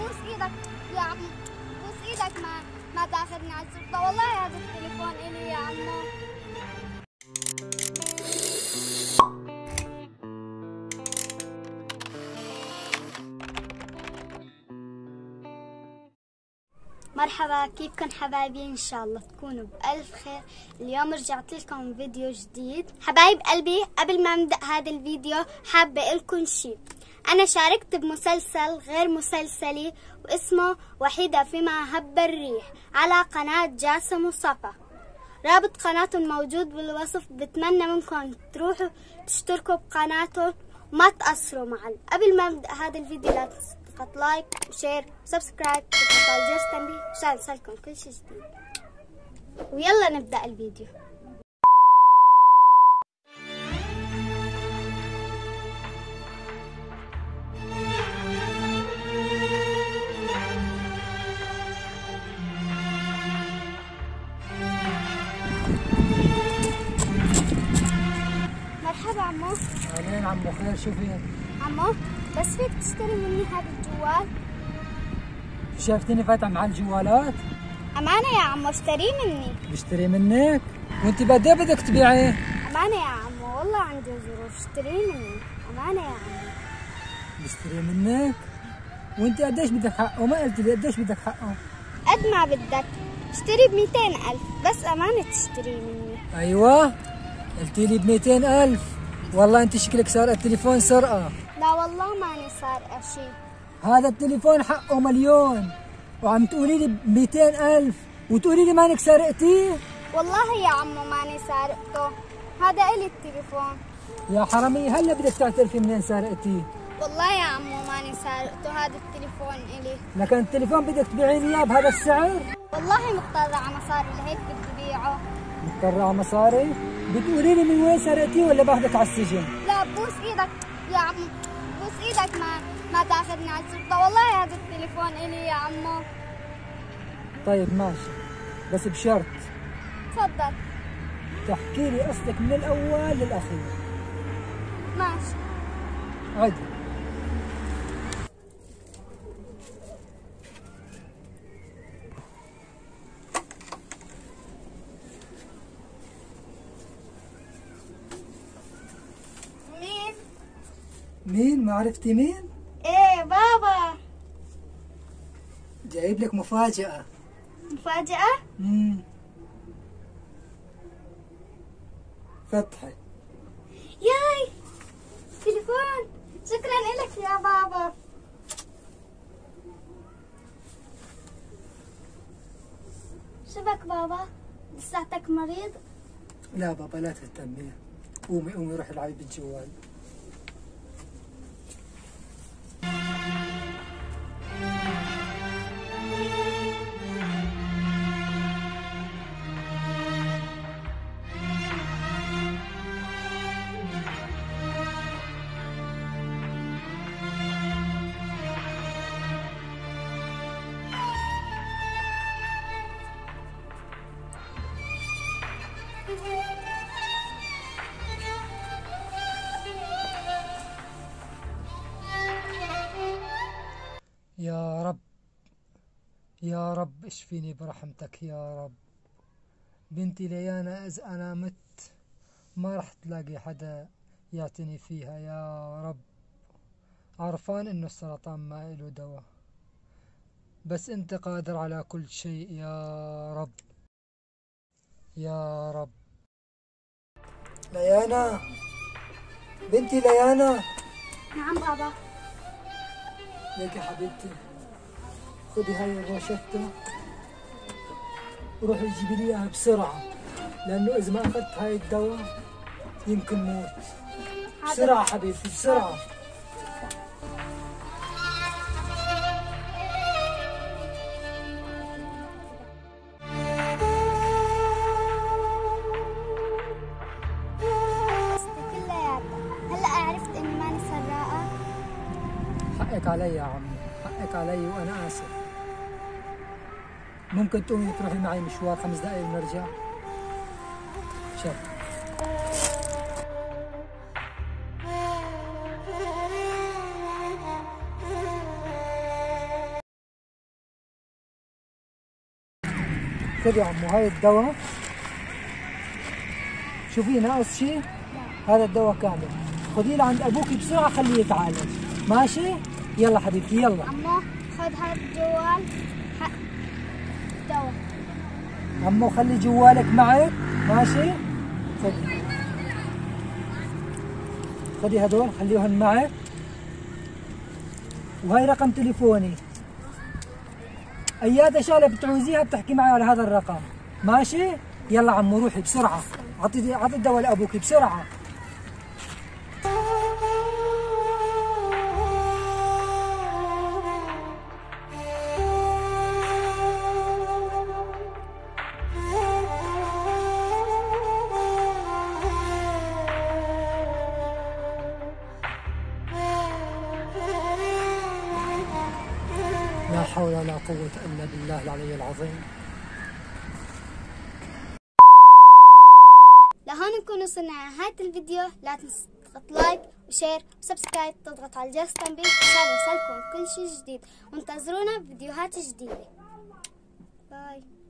بوس ايدك يا عم، بوس ايدك ما تاخذني على الشرطة، والله هذا التليفون الي يا عمو. مرحبا، كيفكن حبايبي؟ ان شاء الله تكونوا بألف خير. اليوم رجعت لكم فيديو جديد. حبايب قلبي، قبل ما نبدأ هذا الفيديو حابة لكم شيء. انا شاركت بمسلسل غير مسلسلي واسمه وحيدة فيما هب الريح على قناة جاسم وصفا. رابط قناتهم موجود بالوصف. بتمنى منكم تروحوا تشتركوا بقناتهم وما تقصروا معي. قبل ما نبدأ هذا الفيديو لا تضغط لايك وشير وسبسكرايب وتفعيل جرس التنبيه عشان يوصلكم كل شيء جديد. ويلا نبدأ الفيديو. مرحبا عمو. اهلين عمو، خير؟ شو فيك؟ عمو بس فيك تشتري مني هذا الجوال؟ شافتني فاتح محل جوالات؟ أمانة يا عمو اشتريه مني. بشتري منك؟ وانت بدك تبيعيه؟ أمانة يا عمو والله عندي ظروف، اشتريه مني أمانة يا عمو. بشتري منك؟ وانت قديش بدك حقه؟ ما قلت لي قديش بدك حقه؟ قد ما بدك، اشتري ب200,000 بس أمانة تشتريه مني. ايوه قلت لي ب200,000. والله انت شكلك سارقة التليفون سرقة. لا والله ماني سارقة شيء. هذا التليفون حقه مليون وعم تقولي لي ب200,000 وتقولي لي مانك سارقتيه؟ والله يا عمو ماني سارقته، هذا إلي التليفون. يا حرامية، هلا بدك تعترفي منين سارقتيه؟ والله يا عمو ماني سارقته، هذا التليفون إلي. لكن التليفون بدك تبيعيني اياه بهذا السعر؟ والله مضطرة على مصاري لهيك بدي بيعه. مضطرة على مصاري؟ بتقولي لي من وين سرقتيه ولا باخذك على السجن؟ لا بوس ايدك يا عمو، بوس ايدك ما تاخذني على الشرطة، والله هذا التليفون إلي يا عمو. طيب ماشي، بس بشرط تفضل. تحكي لي قصدك من الأول للأخير. ماشي. عدي. مين؟ ما عرفتي مين؟ ايه بابا. جايب لك مفاجأة. مفاجأة؟ فتحي. ياي تليفون، شكرا لك يا بابا. شبك بابا؟ لساتك مريض؟ لا بابا لا تهتمي، قومي روحي العبي بالجوال. يا رب يا رب اشفيني برحمتك يا رب. بنتي ليانا إذا أنا مت ما رح تلاقي حدا يعتني فيها يا رب. عرفان إنه السرطان ما إله دواء، بس أنت قادر على كل شيء يا رب يا رب. ليانا، بنتي ليانا. نعم بابا. ليك يا حبيبتي، خذي هاي الروشتة وروحي جيبي لي اياها بسرعة، لأنه إذا ما أخذت هاي الدواء يمكن موت. بسرعة حبيبتي بسرعة. هلا عرفت إني ماني سراقة. حقك علي يا عمي، حقك علي وأنا آسف. ممكن تقومي تروحي معي مشوار 5 دقايق ونرجع؟ شكرا. خذي يا عمو هاي الدواء. شوفي ناقص شيء؟ هذا الدواء كامل. خذيه لعند ابوك بسرعه خليه يتعالج. ماشي؟ يلا حبيبتي يلا. عمو خذ هذا الجوال دواء. عمو خلي جوالك معك. ماشي؟ خذي. خذي هدول خليهم معك. وهي رقم تليفوني. اي شغله بتعوزيها بتحكي معي على هذا الرقم. ماشي؟ يلا عمو روحي بسرعه. اعطي الدواء لابوك بسرعه. لا حول ولا قوة إلا بالله العلي العظيم. لهون نكون وصلنا لنهاية الفيديو. لا تنسى تضغط لايك وشير وسبسكرايب، تضغط على الجرس التنبيه عشان يوصلكم كل شيء جديد، وانتظرونا بفيديوهات جديدة. باي.